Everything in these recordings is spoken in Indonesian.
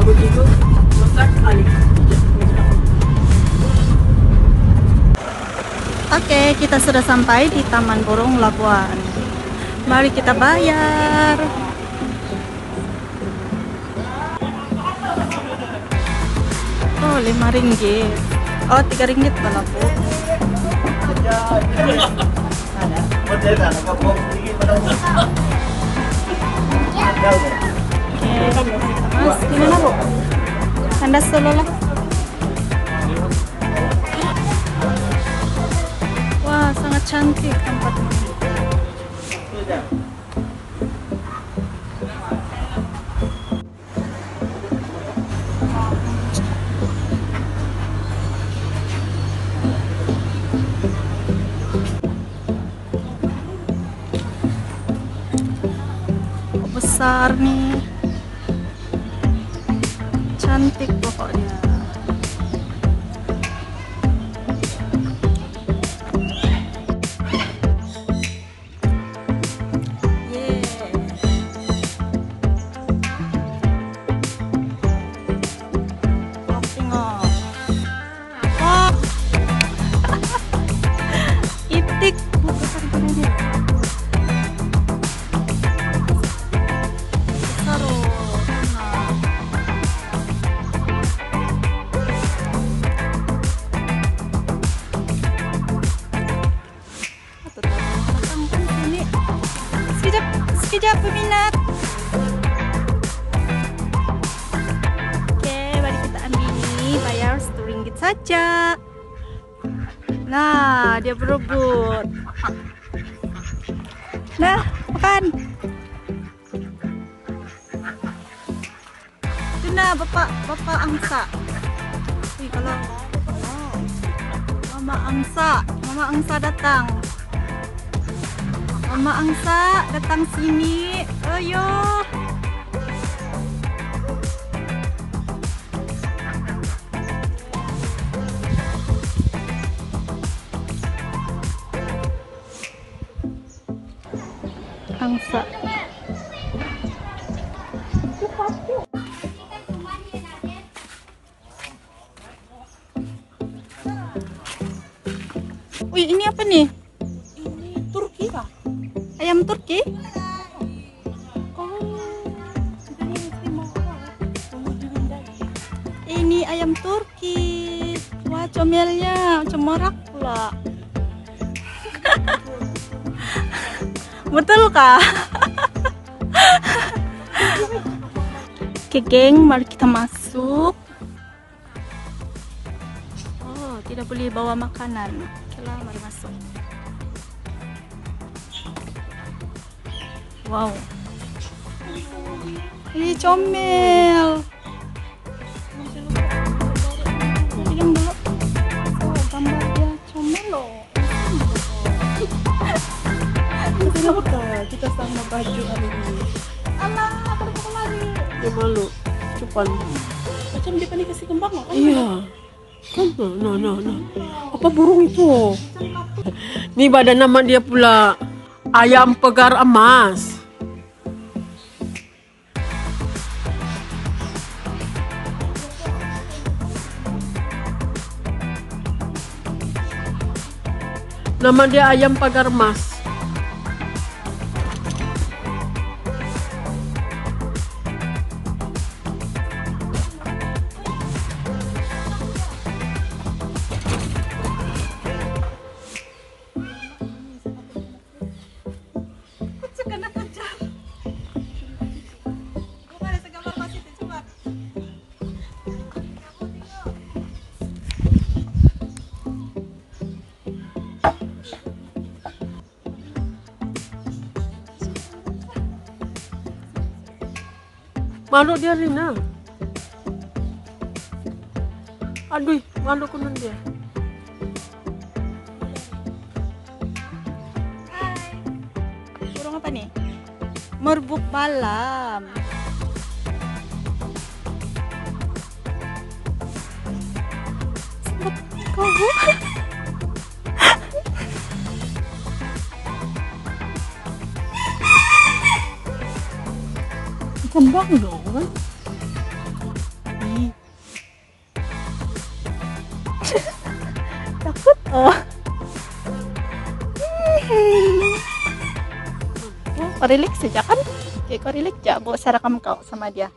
begitu lekat kali. Oke, kita sudah sampai di Taman Burung Labuan. Mari kita bayar. Oh, 5 ringgit. Oh, 3 ringgit pala po. Oke, Mas, gimana bu? Kandas dulu lah. Wah, sangat cantik tempatnya. Besar nih, cantik pokoknya. Itik besar gini dia. Besar oh. Sini. Sekejap peminat. Oke, mari kita ambil ini, bayar RM1 saja. Nah, dia berebut. Nah, makan. Itu nah, bapak angsa. Wih, kalau Mama angsa datang. Mama angsa datang sini. Ayo. Angsa. Wih, ini apa nih? Ini Turki Pak. Ayam Turki? Ini ayam Turki. Wah, comelnya cemorak pula. Betul kah? Oke geng, mari kita masuk. Oh, tidak boleh bawa makanan. Oke lah, mari masuk. Wow. Ini comel. Pegang dulu. Oh, gambar dia comel loh. Kenapa kita sama baju hari ini? Alah, aku lari. Dia malu, cupan. Macam dia panik kasih kembang kan? Iya. Kan, nah. Apa burung itu? Nih badan nama dia pula ayam pegar emas. Nama dia ayam pegar emas. Malu dia Rina. Aduh, malu kunan dia. Hai. Burung apa nih? Merbuk malam. Kau Kembang dong kan? relax saja kan? Kayak kau relax aja, bawa saya rekam kau sama dia.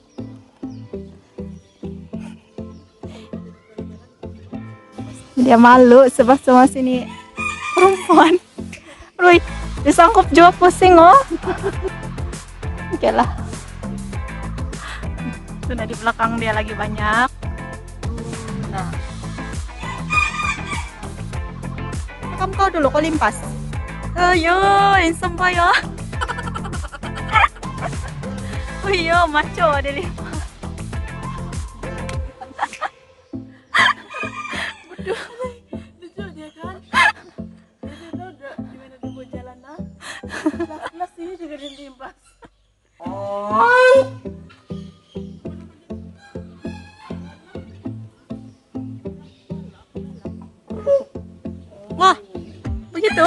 Dia malu sebab sama sini perempuan. Roy, disangkup juga pusing oh. Oke lah. Sudah di belakang dia lagi banyak. Nah. Rekam kau dulu, kau limpas. Ayo, handsome boy oh. Oh iya, maco dia limpas. Lucu dia kan? Dia tahu udah gimana dia mau jalan ah. Kelas ini juga dilimpas. Wah, begitu?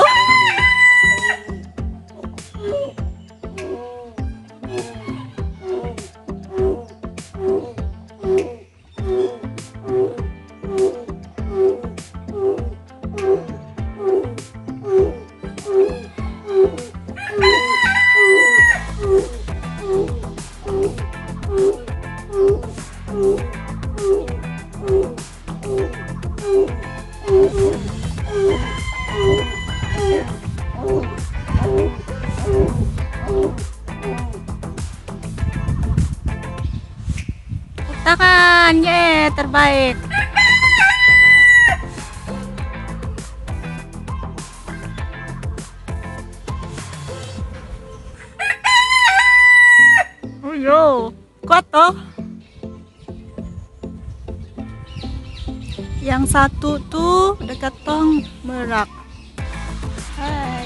Tangan, ye, terbaik. Oh yo, kuat toh. Yang satu tuh dekat tong Merak. Hai.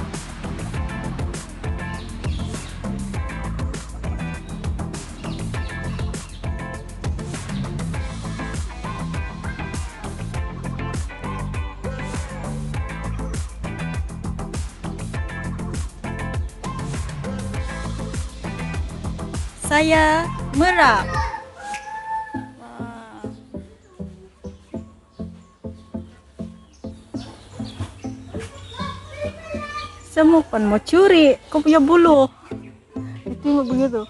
Saya Merak. Wah. Semua pun mau curi, kau punya bulu. Itu begitu.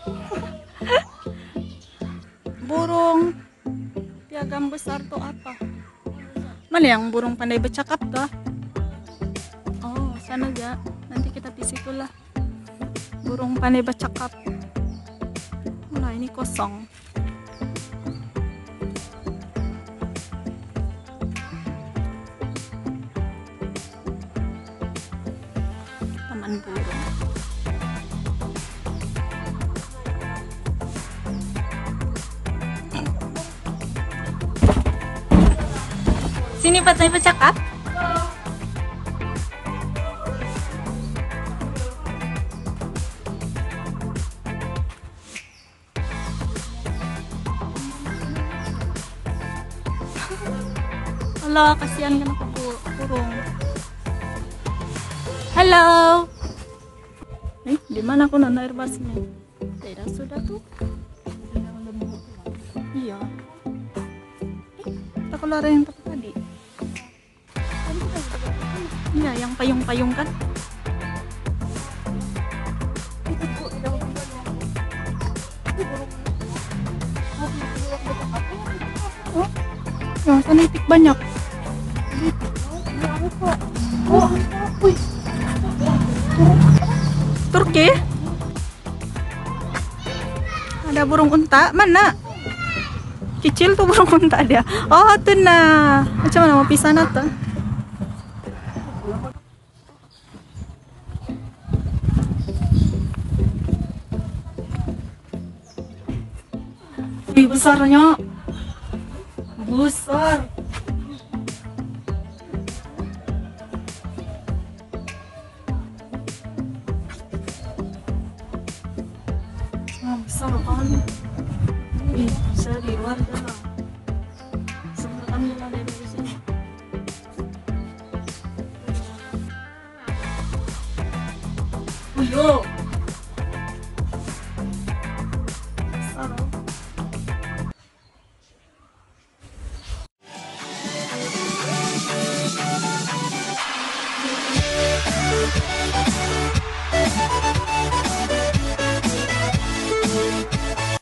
Burung piagam besar tuh apa? Mana yang burung pandai bercakap kah? Oh, sana aja. Nanti kita di situ lah. Burung pandai bercakap. Nah, ini kosong. Taman burung. Sini pandai bercakap. Halo, kasihan kan aku burung. Halo. Di mana aku nona air basnya? Tidak sudah tuh. Iya. Kita keluar yang tadi. Iya, yang payung-payung kan? Oh, yang sana itik banyak. Turki? Ada burung unta? Mana? Kecil tuh burung unta dia. Oh, tuh nah. Macam mana mau pisah tuh? Ih, besarnya. Besar. Besar kali. Ih, saya di luar dah. Sebentar kami ada di sini. Uyo. Besar.